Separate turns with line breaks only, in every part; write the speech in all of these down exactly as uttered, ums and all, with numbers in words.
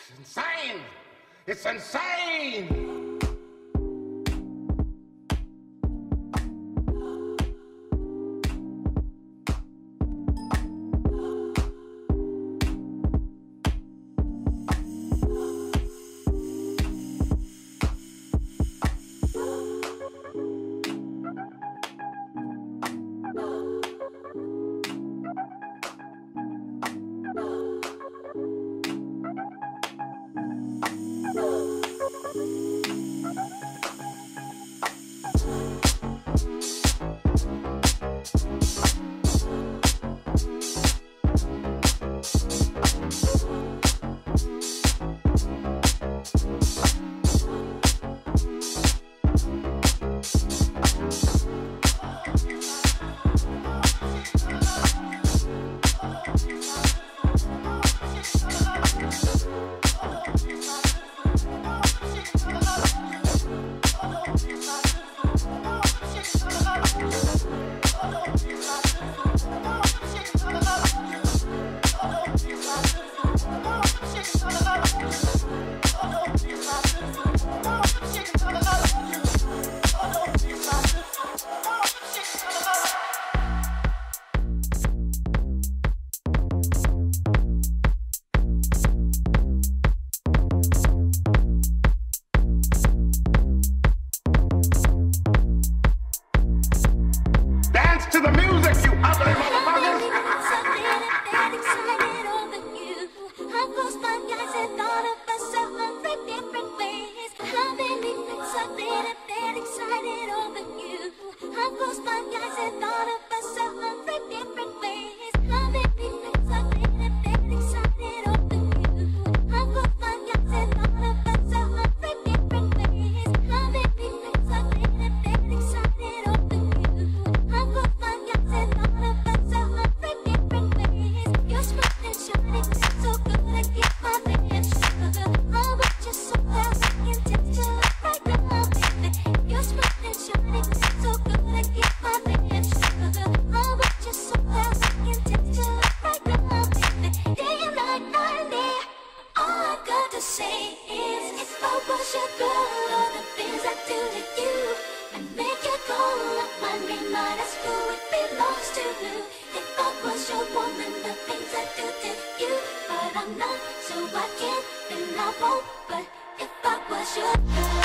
insane! It's insane! To the music, you ugly motherfuckers!
I've lost my guys and thought of myself a hundred different ways. How many nights I've been a bit excited over you. I've lost my guys and thought of myself a hundred different ways. How many nights I've been a bit excited over you. I've lost my guys and thought of myself a hundred different ways. How many nights I've been a bit excited over you. I've lost my guys and thought of myself a hundred different ways. You're smart and shiny, so good. I get my man sugar. I want you so well, I can taste you right now, baby. You're smart and shiny, so good. I get my man sugar. I want you so well, I can taste you right now, baby. Day and night, night, day. All I got to say is, if I was your girl, all the things I do to you, and make you go up my name, might ask who it belongs to. If I was your woman, the things I do to you, but I'm not, so I can't, and I won't. But if I was your girl.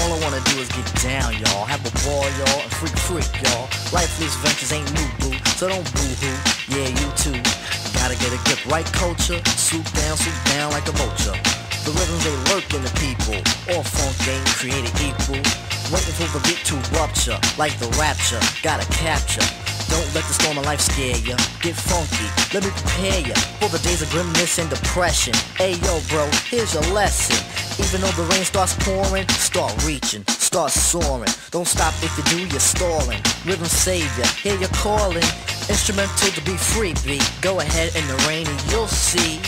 All I wanna do is get down, y'all. Have a ball, y'all, and freak, freak, y'all. Lifeless ventures ain't new, boo, so don't boo-hoo. Yeah, you too. Gotta get a grip, right culture. Swoop down, swoop down like a vulture. The rhythms they lurk in the people. All funk ain't created equal. Waiting for the beat to rupture, like the rapture. Gotta capture. Don't let the storm of life scare ya. Get funky, let me prepare ya for the days of grimness and depression. Hey yo bro, here's your lesson. Even though the rain starts pouring, start reaching, start soaring. Don't stop if you do, you're stalling. Rhythm savior, hear you calling. Instrumental to be free, beat. Go ahead in the rain and you'll see.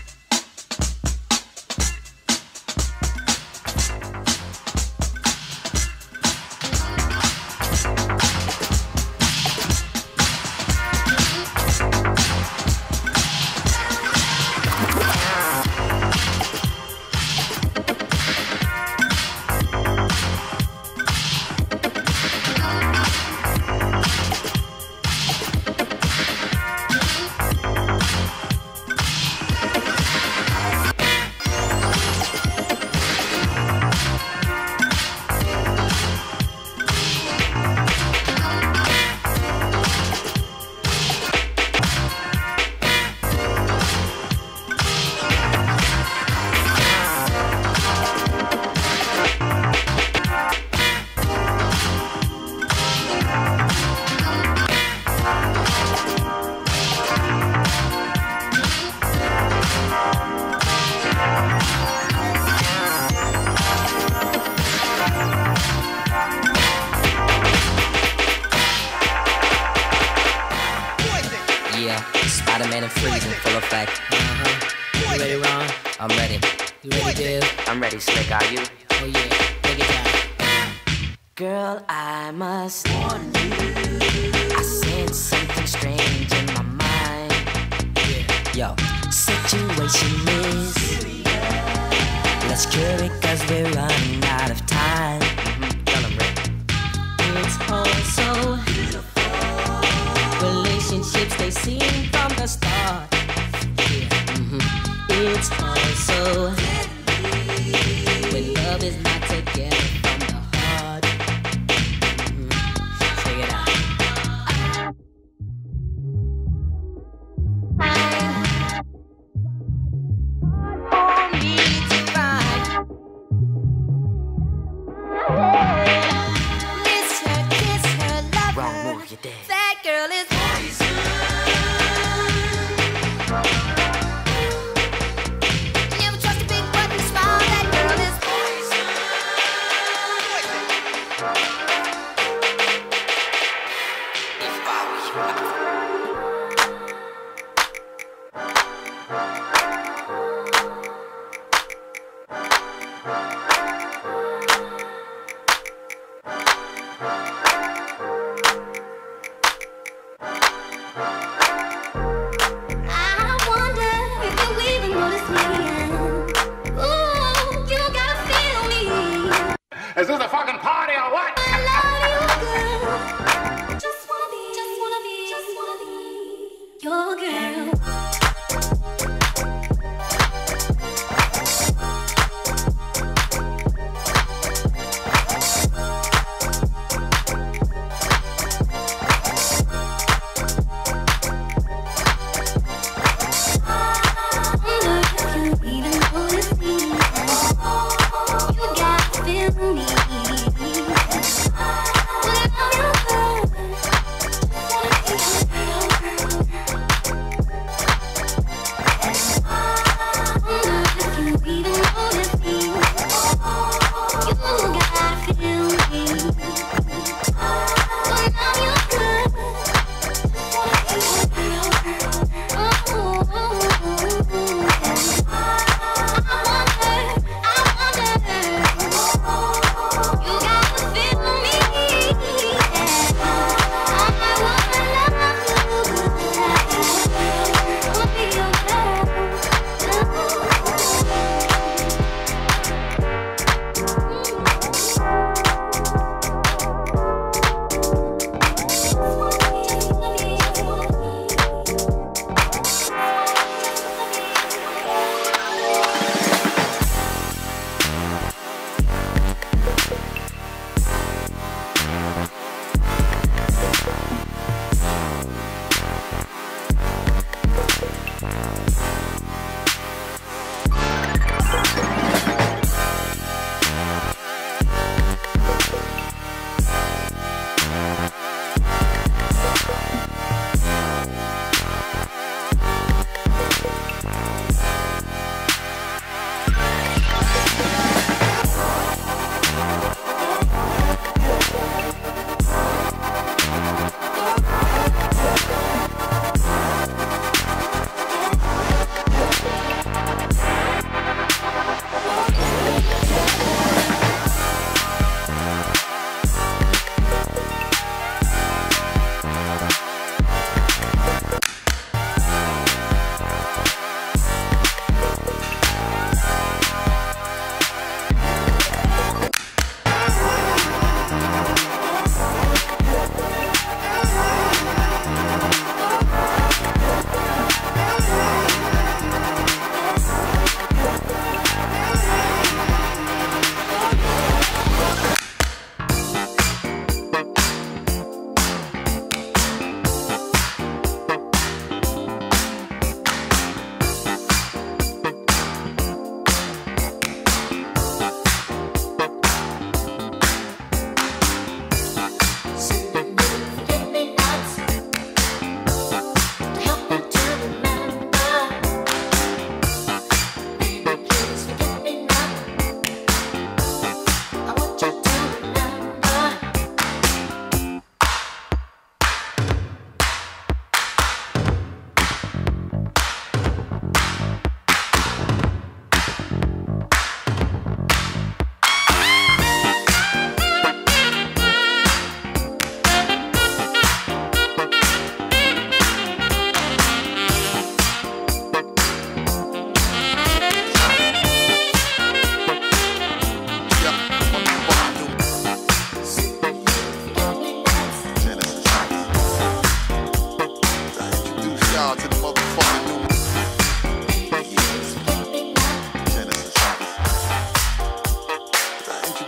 Spider-Man and Freeze in full effect.
Uh-huh. You ready, Ron?
I'm ready.
You ready, Dave?
I'm ready, Slick. Are you?
Oh yeah, take it down.
Girl, I must warn you. I sense something strange in my mind.
Yeah.
Yo, situation is let's cure it cause we're running out of time. Mm-hmm. Tell 'em, Rick.
It's all so beautiful. Relationships they seem from the start. Yeah. Mm-hmm. It's all so deadly when love is not together from the heart. Mm-hmm. Check it out.
That girl is poison. Never trust a big button smile. That girl is poison.
If I were you.
Is this a fucking party or what?
I love you, girl. Just wanna be, just wanna be, just wanna be your girl.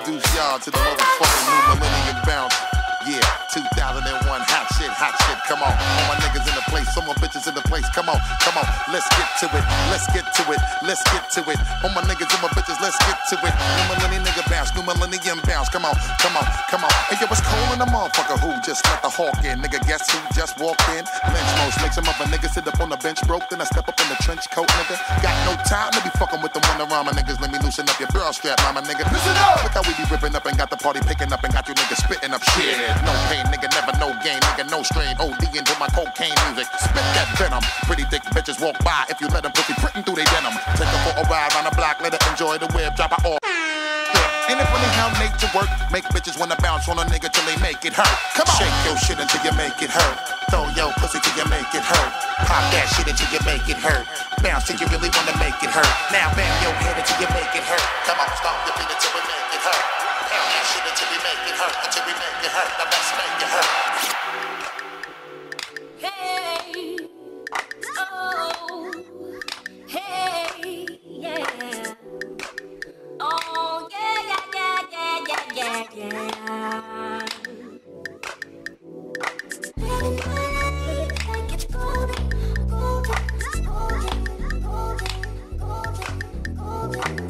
introduce y'all to the motherfucking new millennium bounce. Yeah, two thousand one, hot shit, hot shit, come on. All my niggas in the place, some more bitches in the place, come on, come on. Let's get to it, let's get to it, let's get to it. All my niggas and my bitches, let's get to it. New millennium nigga bounce, new millennium bounce, come on, come on, come on. Hey, yo, it's cold in the motherfucker who just let the hawk in. Nigga, guess who just walked in? Lynch most, makes him up a nigga sit up on the bench broke, then I step up in the trench coat, nigga. Got no time to be fucking with the Wonderama niggas, let me loosen up your girl strap, mama nigga. Listen up! Look how we be ripping up and got the party picking up and got you niggas spitting up shit. No pain, nigga, never no gain, nigga, no strain. O D into my cocaine music. Spit that venom. Pretty thick bitches walk by if you let them pussy printing through they denim. Take her for a ride on the block, let her enjoy the web, drop her off. Yeah. Ain't it funny how nature work? Make bitches wanna bounce on a nigga till they make it hurt. Come on. Shake your shit until you make it hurt. Throw your pussy till you make it hurt. Pop that shit until you make it hurt. Bounce till you really wanna make it hurt. Now bang your head until you make it hurt. Come on, stop the beat until we make it hurt. Pound that shit until we make it hurt. Until we make it hurt. Now let's make it hurt.
Hey, oh, hey, yeah. Oh, yeah, yeah, yeah, yeah, yeah, yeah, yeah. Every night, like it's golden, golden, golden, golden, golden, golden.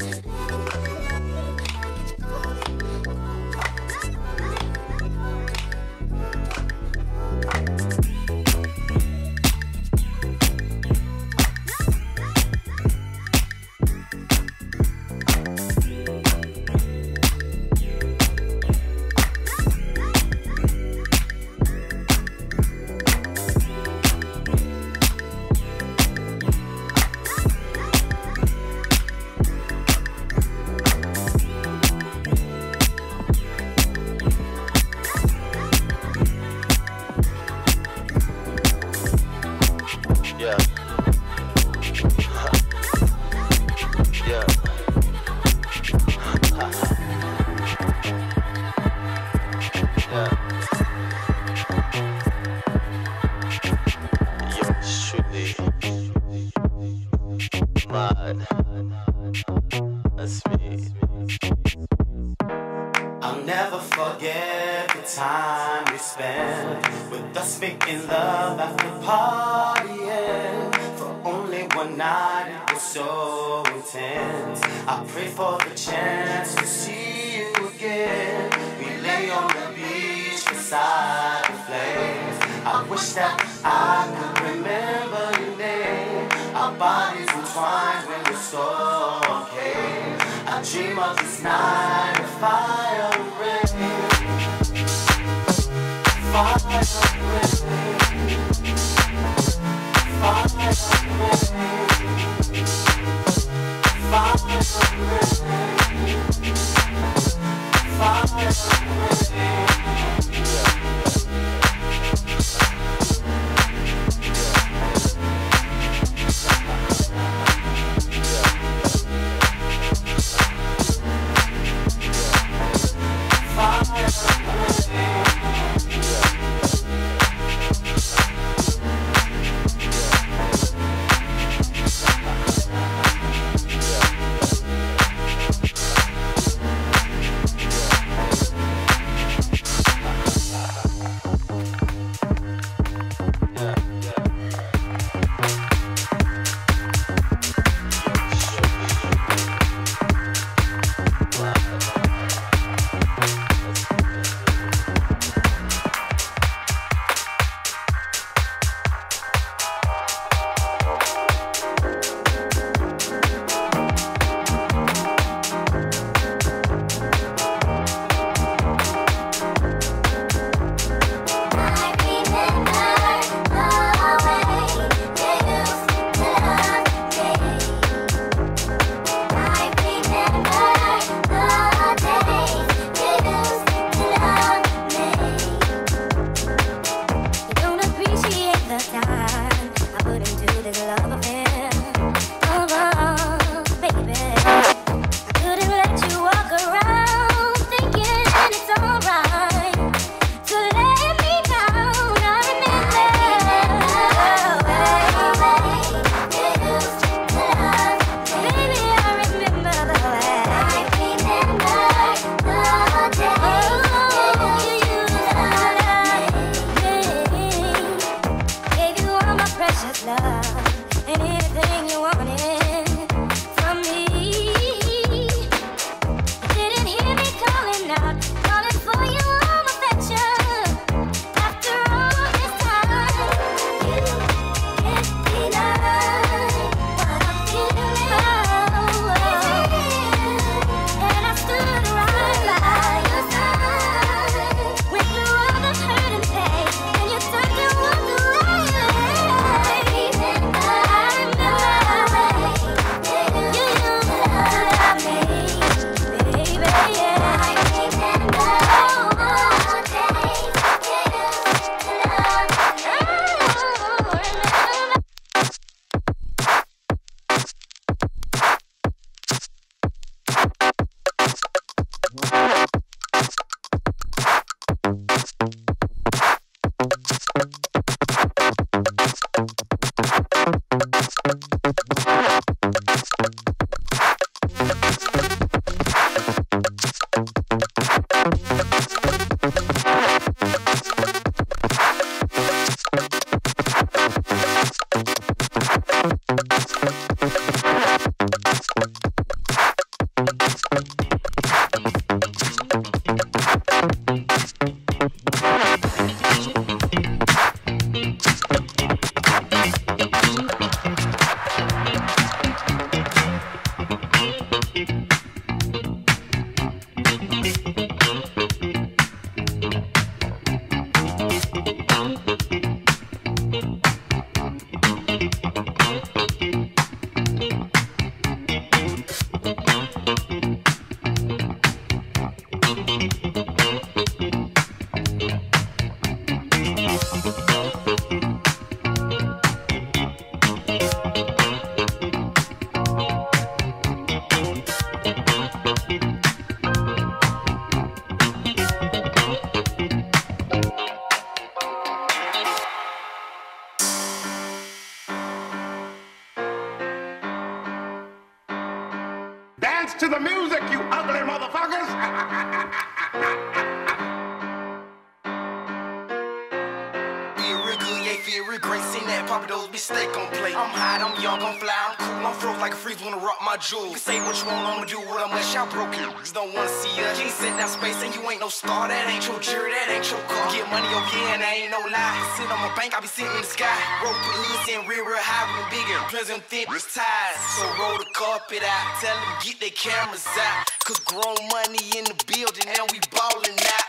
Dance to the music, you ugly motherfuckers!
Feel real good, yeah, feel real great. Seen that Papa Do's be steak on plate. I'm hot, I'm young, I'm fly, I'm cool, I'm froze like a freeze when I rock my jewels. You say what you want, I'ma do what I'm with. Y'all broke it, just don't wanna see us. You ain't sitting down space and you ain't no star. That ain't your jury, that ain't your car. Get money over here and I ain't no lie. Sit on my bank, I be sitting in the sky. Roll through the hood, sitting real, real high with them bigger. Present thin ties. So roll the carpet out, tell them get their cameras out. Cause grown money in the building and we ballin' out.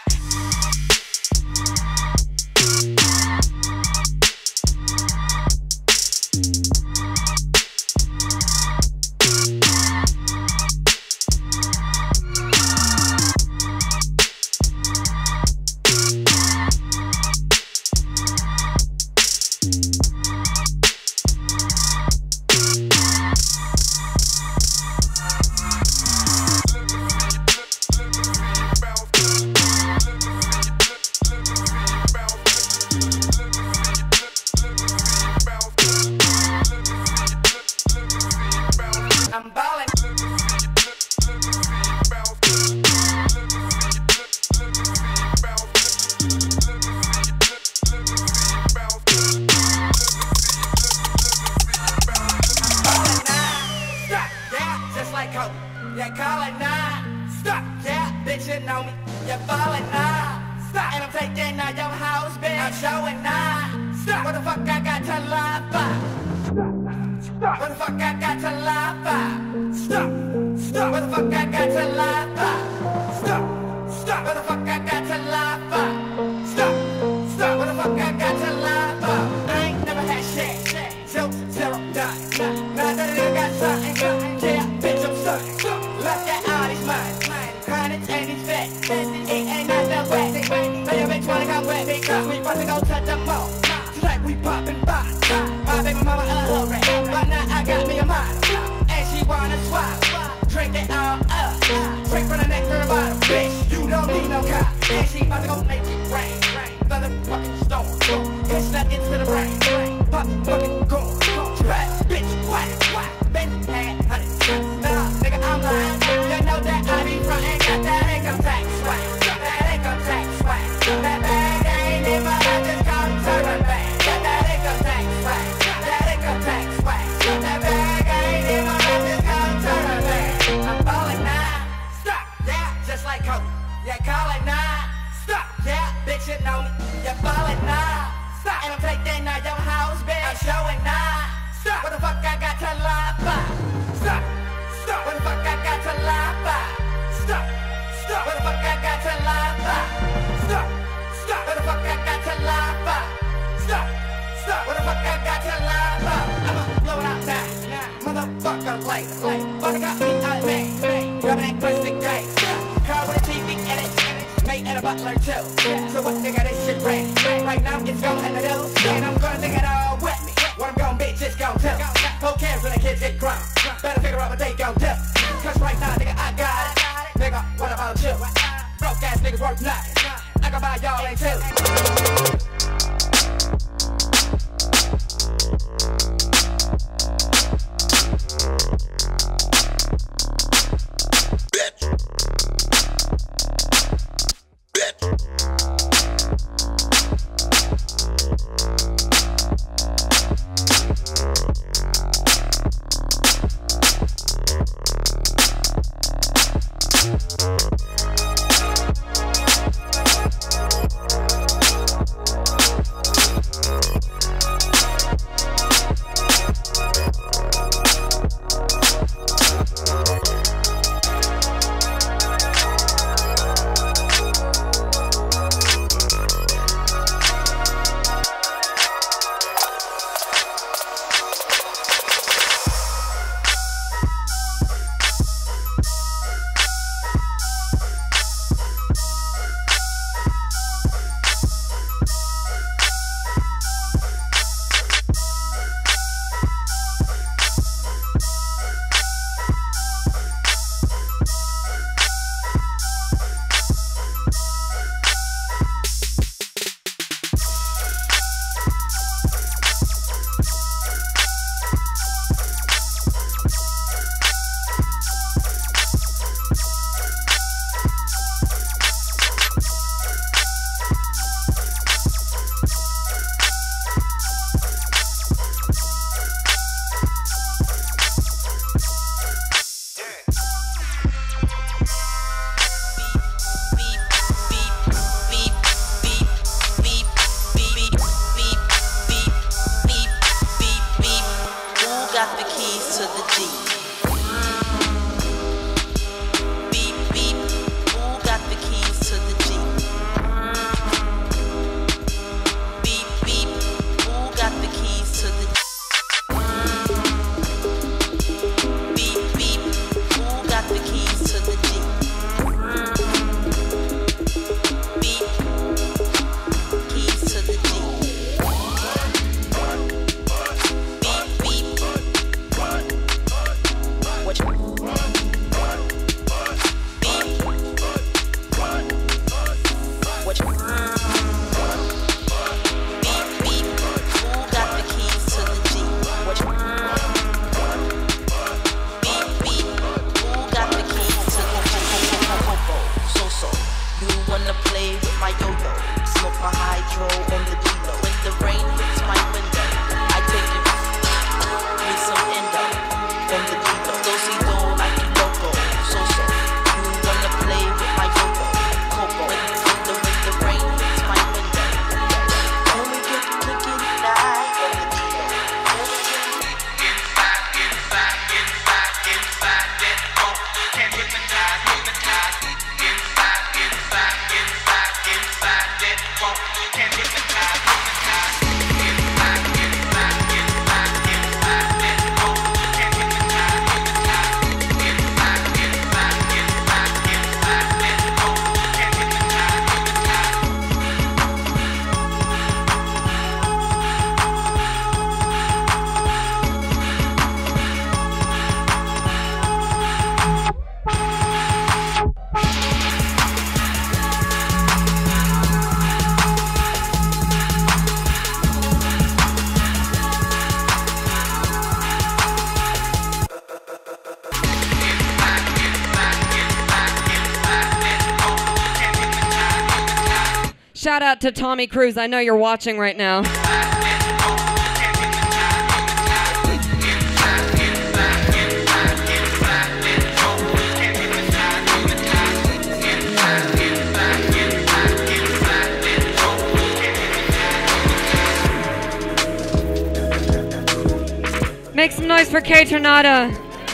Yeah, call it nine. Stop. Yeah, bitch, you know me. You're falling nine. Stop. And I'm taking out your house, bitch. I'm showing nine. Stop. What the fuck I got to lie for? Stop. What the fuck I got to lie for? Stop. Stop. What the fuck I got to lie for? Stop. Stop. What the fuck I got to lie for? Stop. Stop. What the fuck I got to lie for? I ain't never had shit. Zero, zero, nine. Now that I got something, yeah, bitch, I'm something. Look at all these money, hundreds and these fat. It ain't not that wet. So your bitch wanna come wet because we about to go touch them all. Tonight we poppin' bottles. My baby mama a hoe rat, but now I got me a model, and she wanna swap. Drink it all up, drink from the neck to the bottom. Bitch, you don't need no cop, and she about to go make it rain. Motherfucking storm, it's not into the brain. Fucking fucking gore, trash, bitch, whack, whack. Been had honey, nah, nigga, I'm lying. You know that I be frontin', got that income tax swag, that income tax swag. That bag ain't in my life, just call it turn back. Got that income tax swag, that income tax swag. That bag ain't in my life, just call it turn back. I'm ballin' now, stop, yeah, just like Kobe. Yeah, call it now, stop, yeah, bitch, you know me. You're ballin' now, stop, and I'm taking out your house, bitch. I'm showing now, stop. What the fuck I got to lie for? Stop, stop. What the fuck I got to lie for? Stop, stop. What the fuck I got to lie for? Stop, stop. What the fuck I got to lie for? Stop, stop. What the fuck I got to lie for? I'ma blow it out now, motherfucker, like, like, fuck got me out, man, grabbing that Christian day. Car with a T V edit, mate and a butler too. So what nigga, this shit ready? Right now it's going in the do, and I'm gonna think it all with me. What I'm gonna be, just gon' tell. Who cares when the kids get grown? Better figure out what they gon' do. Cause right now, nigga, I got it. Nigga, what about you? Broke ass niggas worth nothing. I can buy y'all ain't too.
wanna play with my yo-yo, smoke my hydro on the D-Lo. When the rain hits my window, I take it with some endo on the D-Lo. Do-si-do like you loco, so-so. You wanna play with my yo-yo, coco. When the, when the rain hits my window, when we get licky night on the D-Lo. Inside, inside, inside, inside that boat, can't hypnotize, hypnotize. Inside, inside, inside, inside that boat, can't hypnotize, hypnotize. Inside, inside, inside, inside that boat, can't hypnotize, hypnotize. Inside, inside, inside, inside that boat, can't hypnotize, hypnotize.
Shout out to Tommy Cruise. I know you're watching right now. Make some noise for K Tornado.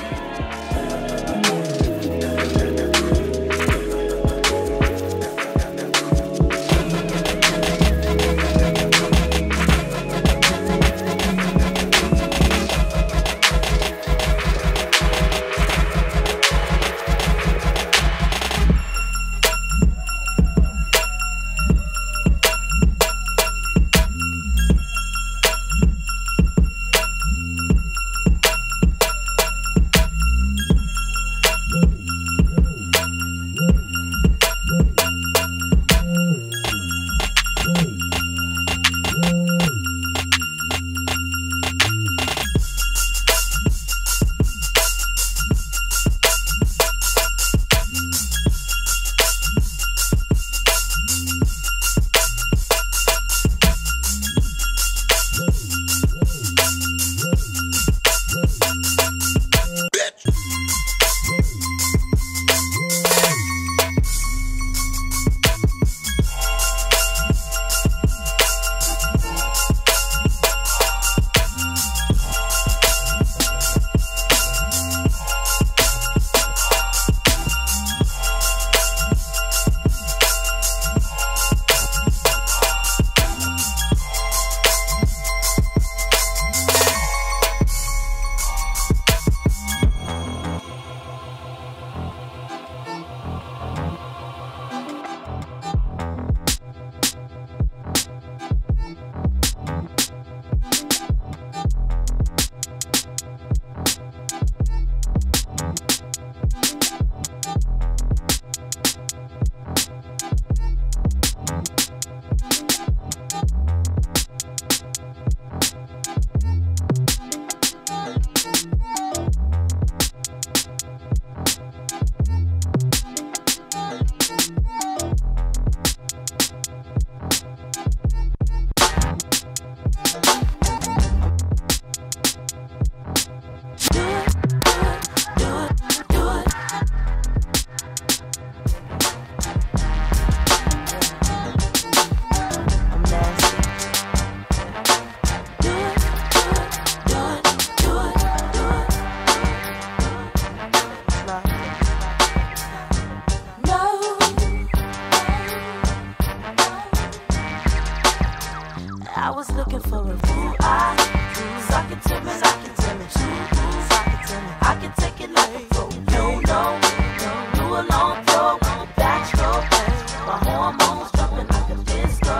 I was looking for a blue eye. Suck it to me, suck it to me. Suck it to me. I can take it like a pro. No, no, do a long throw, a backstroke. My hormones jumping like a disco.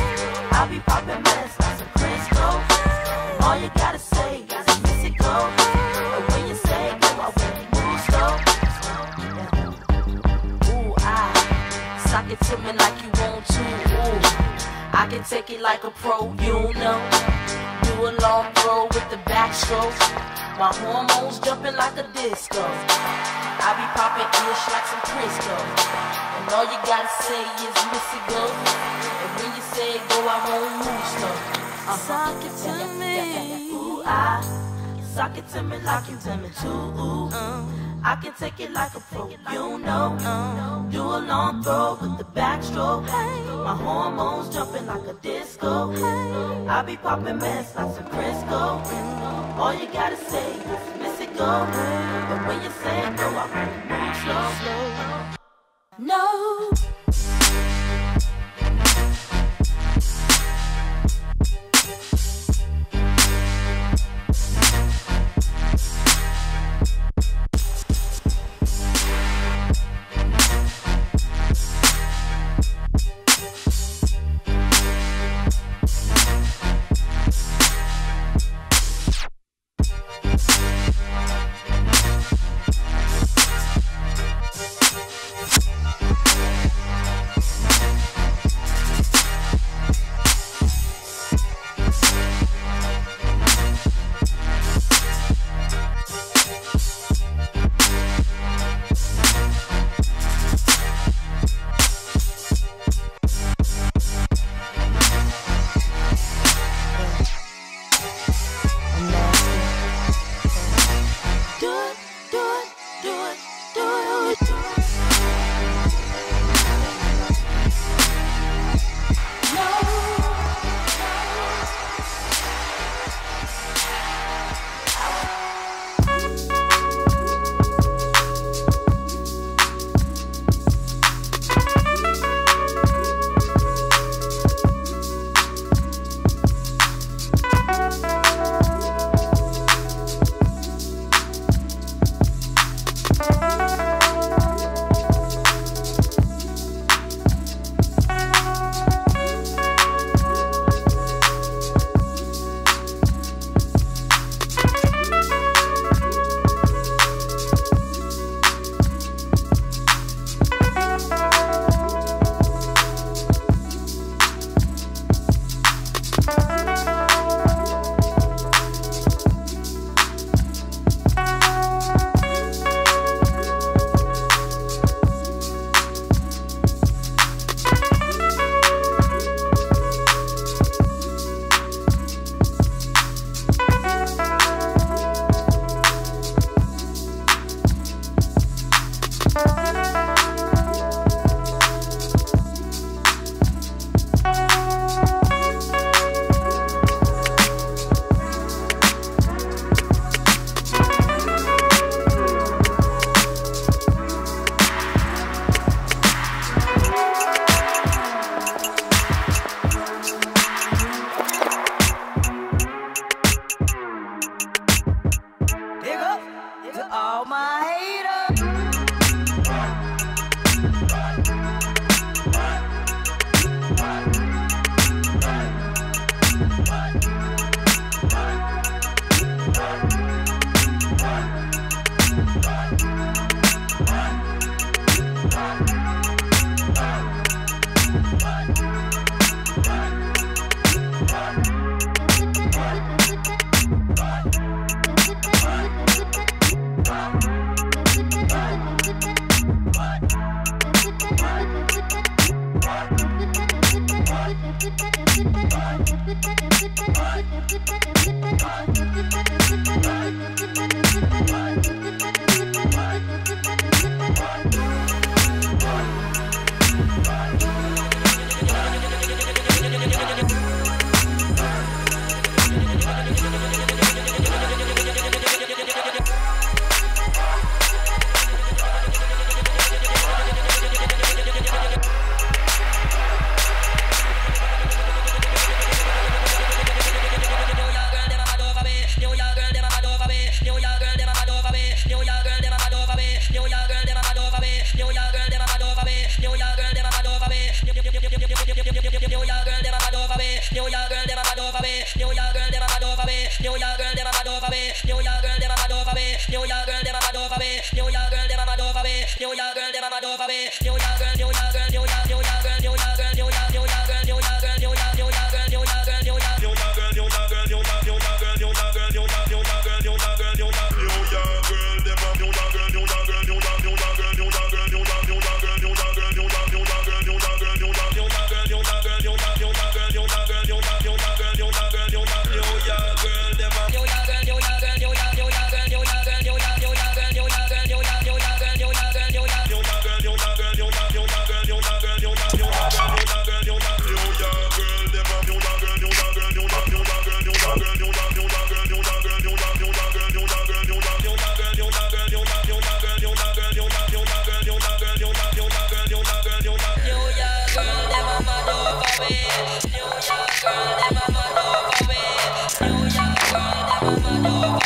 I be popping mess like some Crisco. All you gotta say is miss it go. And when you say go, I will move slow. Ooh, I suck it to me like you want to. Ooh. I can take it like a pro, you know. Do a long throw with the backstroke. My hormones jumping like a disco. I be popping ish like some Crisco. And all you gotta say is Missy go. And when you say go, I won't move slow. Uh-huh.
Suck it to
Yeah,
me.
yeah, yeah, yeah. Ooh, I suck it to me like you to me too. Ooh, I can take it like a pro, you know. Do a long throw with the backstroke. My hormones jumping like a disco. I be popping mess like some Crisco. All you gotta say is Missy go. But when you say go, I won't move slow, slow.
No.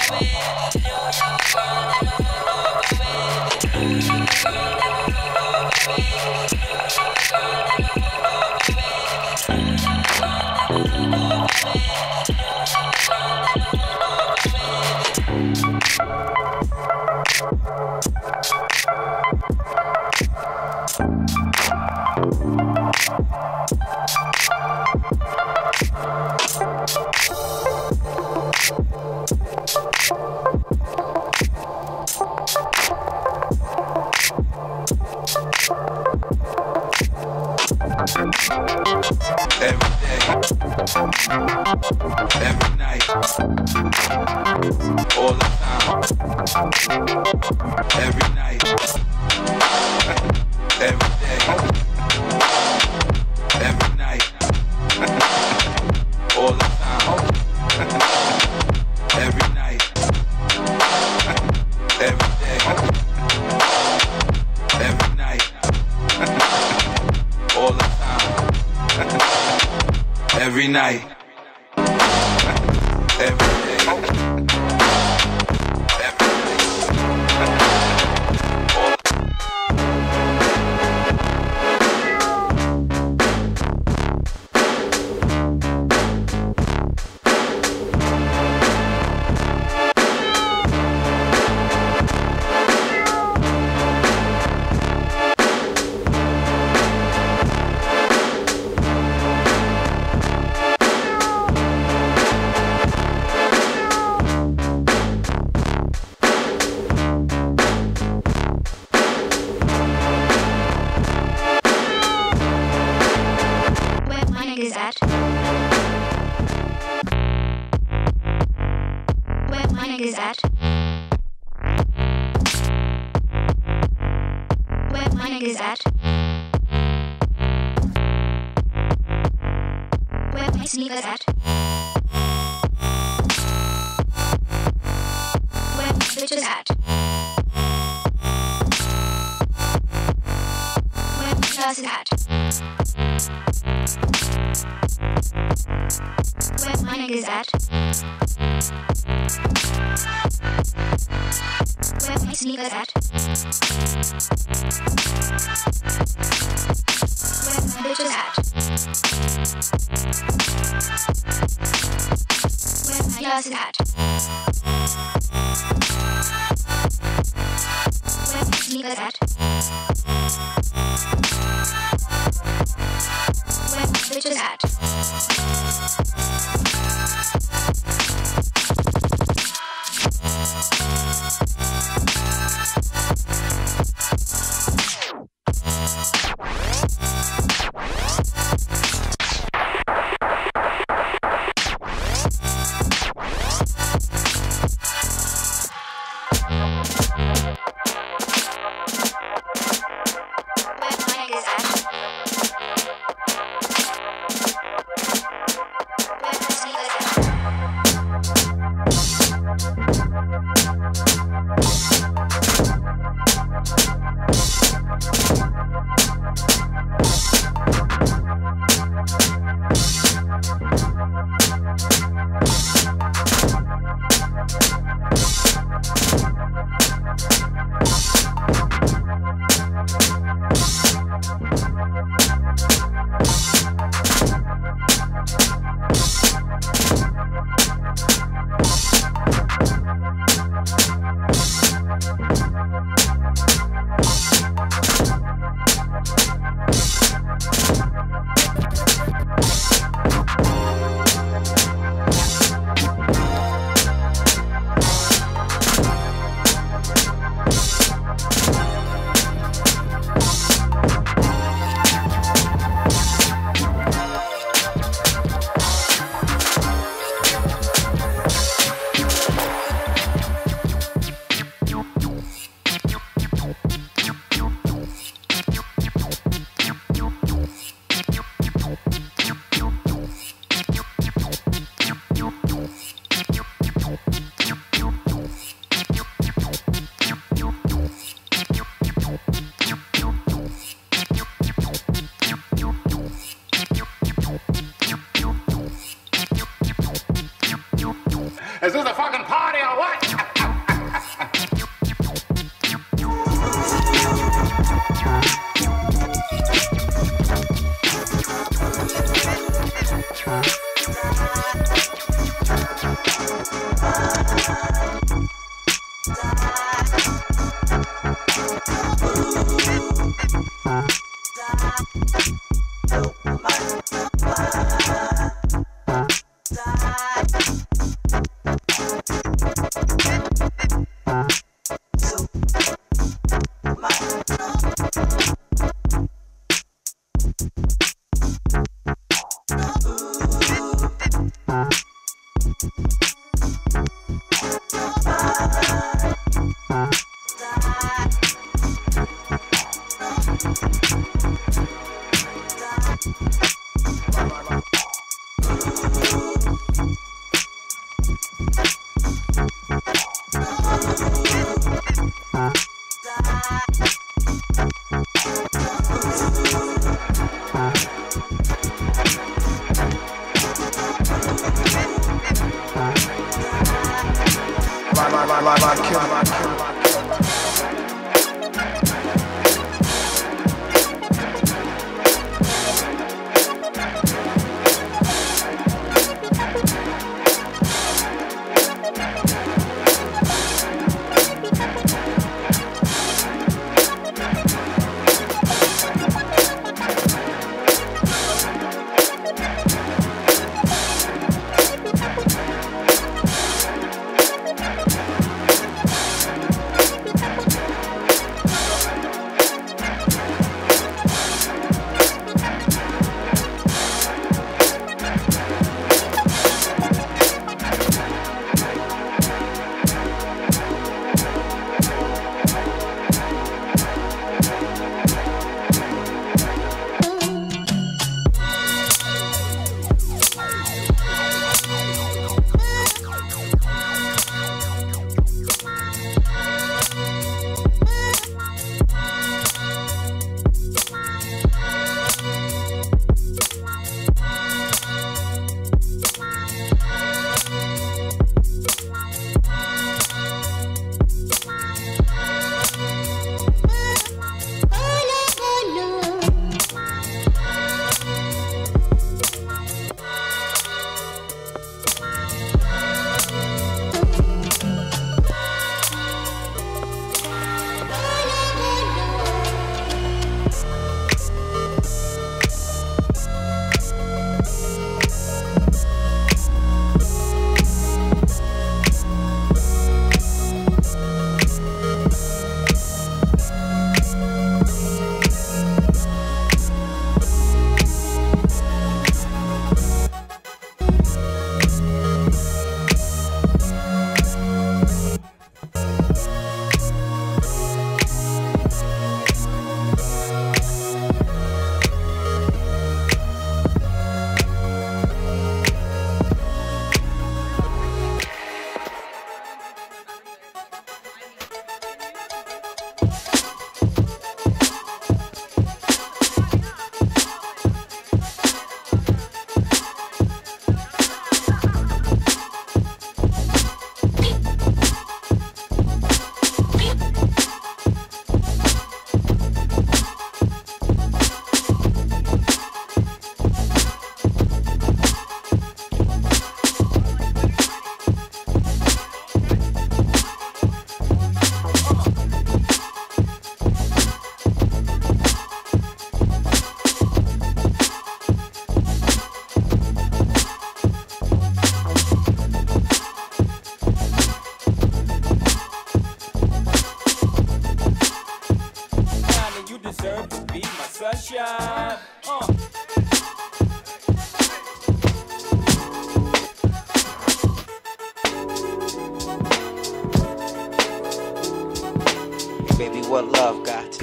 Every night, all the time. Every night, every day, every night, all the time. Every night, every day, every night, all the time. Every night.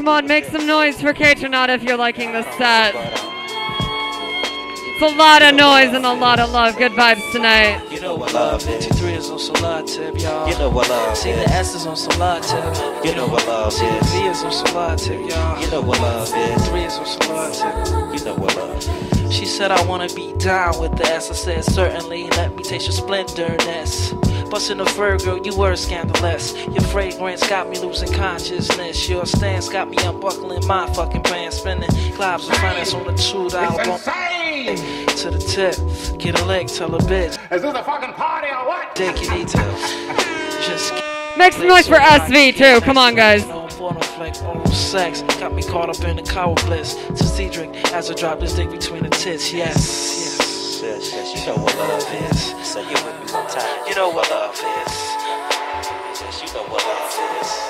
Come on, make some noise for K-Tronaut if you're liking the set. It's a lot of noise and a lot of love. Good vibes tonight.
You know what love is. Two three is on some love tip, y'all. You know what love is. See the S is on some love tip. You know what love is. See the V is on some love tip, y'all. You know what love is. Three is on some love tip. You know what love is. She said I wanna be down with the S. I said certainly. Let me taste your splendorness. Bustin' a Virgo, you were scandalous. Your fragrance got me losing consciousness. Your stance got me unbuckling my fucking band. Spinning globs of finance on the two dollar bone. To the tip, get a leg, tell a bitch.
Is this a fucking party or what?
Dick, you need to just
make some noise for S V too. Come on, guys.
Oral sex got me caught up in the cower bliss. To Cedric as I drop this dick between the tits. Yes, yes. Yes, yes, you know what love is. Say it with me one time. You know what love is. Yes, you know what love is.